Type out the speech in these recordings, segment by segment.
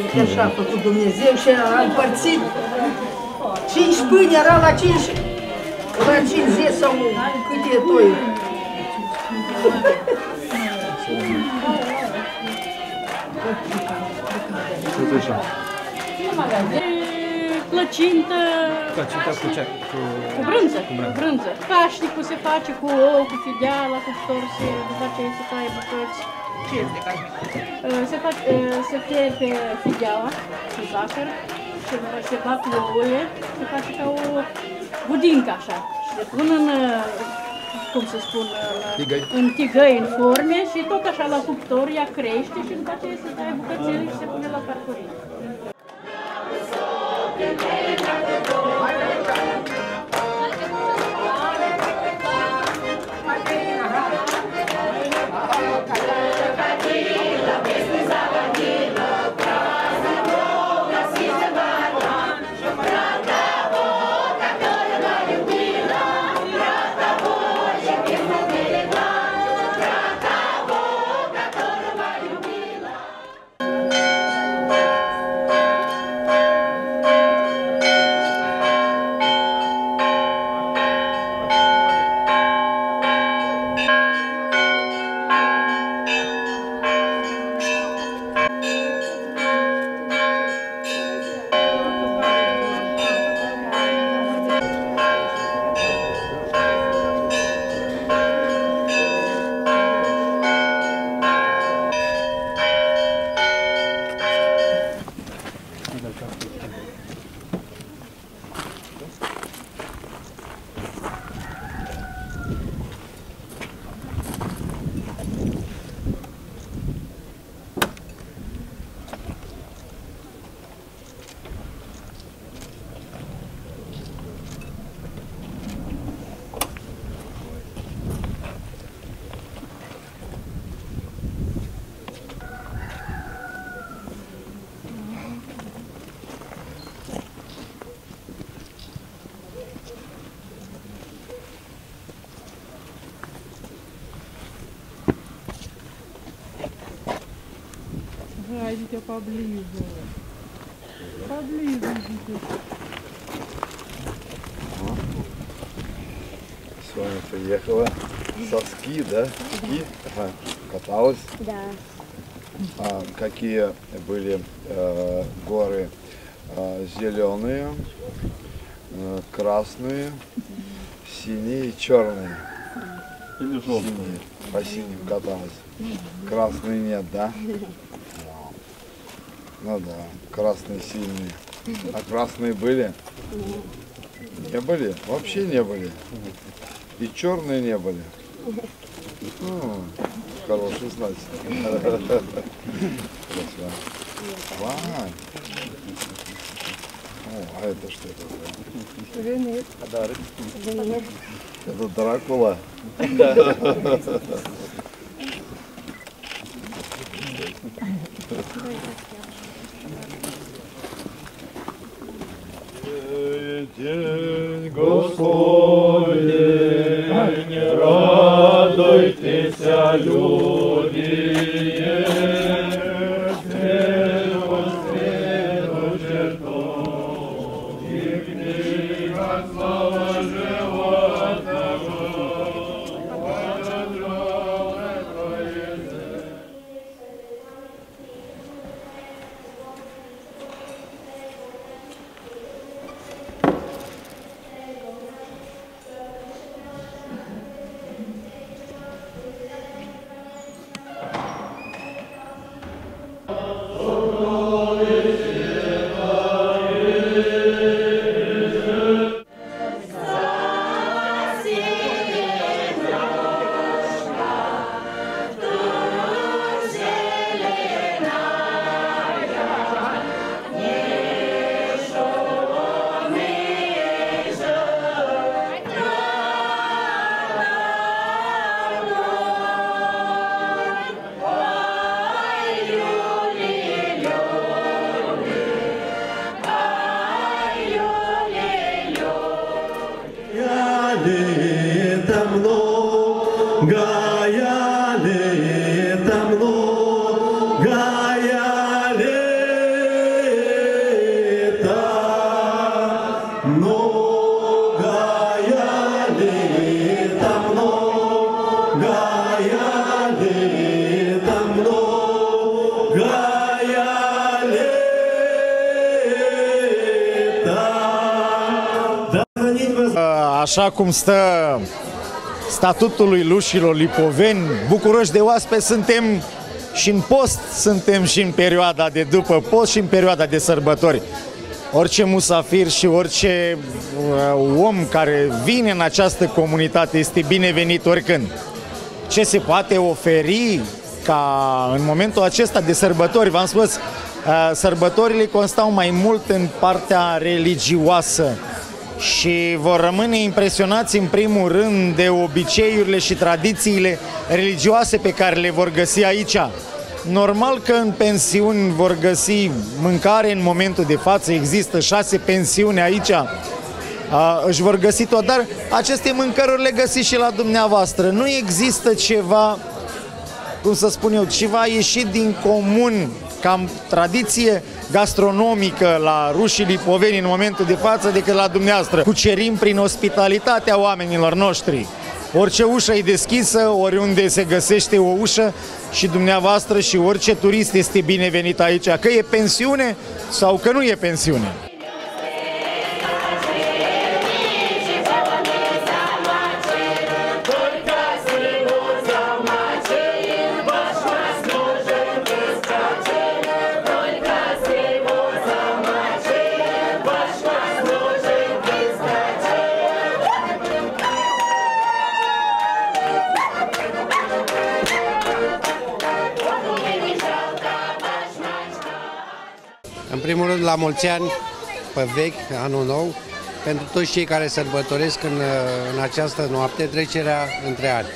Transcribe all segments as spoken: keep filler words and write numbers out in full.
Uite așa a făcut Dumnezeu și a împărțit cinci pâini, era la cinci, la cincizeci sau câte toi. Ce așa? Plăcintă... Plăcintă cu ce? Cu, cu brânză. Cu brânză. Cașnicul se face cu ou, cu fideală, cu cuptor, se, după aceea se taie bucăți. Ce este cașnicul? Se, face, se fierbe fideala cu zahăr, se, se bat ouăle, se face ca o budincă așa. Și se pun în, cum se spun, tigăi. în tigăi, în forme și tot așa la cuptor ea crește și după aceea se taie bucățele și se pune la farfurie. Да, идите поближе. Поближе идите. С вами приехала со ски, да? Ски? Ага. Каталась? Да. А какие были э, горы? Э, зеленые, э, красные, синие и черные. Или Синие. По синим каталась. Красные нет, да? Ну да, красные сильные. А красные были? Не были? Вообще не были. И черные не были. Ну, хороший знать. О, а это что такое? Жених. Подарок. Жених. Это Дракула? День Господень, радуйтесь, люди, день воскресну черту, и книга слава животного, подотрогай Твои. Гаяли там, ну, гаяли. așa cum stă statutul lui Lușilor Lipoveni, bucuroși de oaspeți, suntem și în post, suntem și în perioada de după post și în perioada de sărbători. Orice musafir și orice uh, om care vine în această comunitate este binevenit oricând. Ce se poate oferi ca în momentul acesta de sărbători, v-am spus, uh, sărbătorile constau mai mult în partea religioasă și vor rămâne impresionați în primul rând de obiceiurile și tradițiile religioase pe care le vor găsi aici. Normal că în pensiuni vor găsi mâncare în momentul de față, există șase pensiuni aici, a, își vor găsi tot, dar aceste mâncăruri le găsiți și la dumneavoastră. Nu există ceva, cum să spun eu, ceva ieșit din comun, cam tradiție gastronomică la rușii lipoveni în momentul de față decât la dumneavoastră. Cucerim prin ospitalitatea oamenilor noștri. Orice ușă e deschisă, oriunde se găsește o ușă și dumneavoastră și orice turist este binevenit aici, că e pensiune sau că nu e pensiune. În primul rând, la mulți ani, pe vechi, anul nou, pentru toți cei care sărbătoresc în, în această noapte trecerea între ani.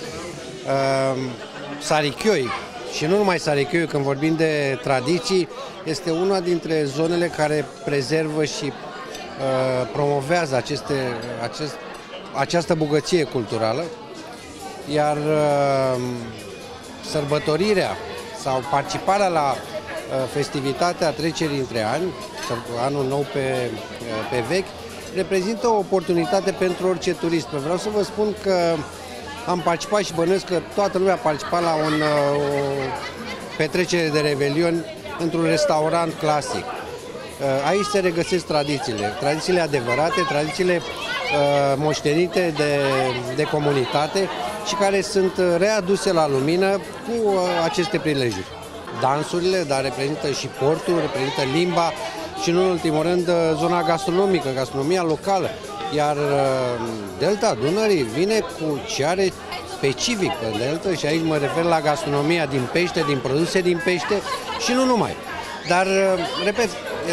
Uh, Sarichioi, și nu numai Sarichioi, când vorbim de tradiții, este una dintre zonele care prezervă și uh, promovează aceste, acest, această bogăție culturală, iar uh, sărbătorirea sau participarea la festivitatea trecerii între ani, anul nou pe, pe vechi, reprezintă o oportunitate pentru orice turist. Vreau să vă spun că am participat și bănuiesc că toată lumea a participat la un, o petrecere de Revelion într-un restaurant clasic. Aici se regăsesc tradițiile, tradițiile adevărate, tradițiile uh, moștenite de, de comunitate și care sunt readuse la lumină cu uh, aceste prilejuri. Dansurile, dar reprezintă și portul, reprezintă limba și, în ultimul rând, zona gastronomică, gastronomia locală. Iar Delta Dunării vine cu ce are specific pe Delta și aici mă refer la gastronomia din pește, din produse din pește și nu numai. Dar, repet,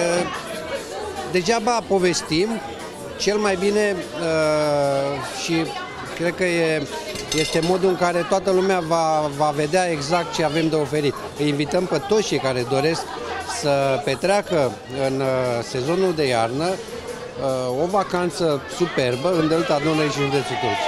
degeaba povestim, cel mai bine și cred că e, este modul în care toată lumea va, va vedea exact ce avem de oferit. Îi invităm pe toți cei care doresc să petreacă în sezonul de iarnă o vacanță superbă în Delta Dunării și în județul Tulcea.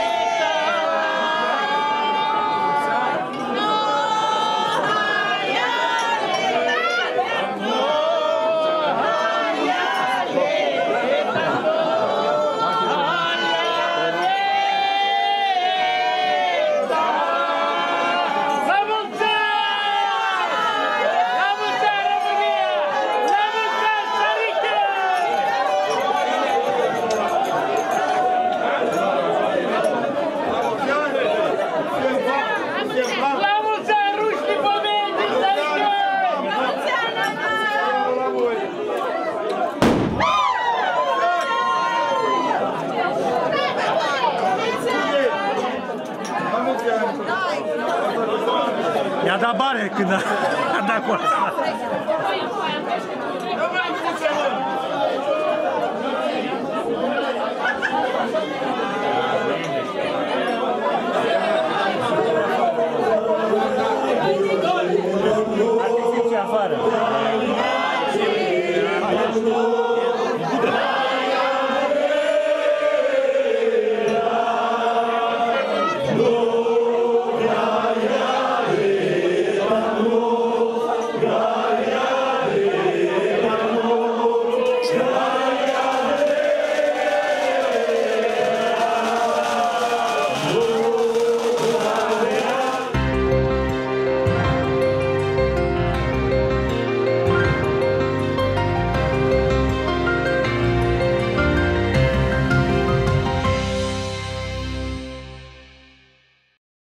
I-a dat bare când a dat cu asta.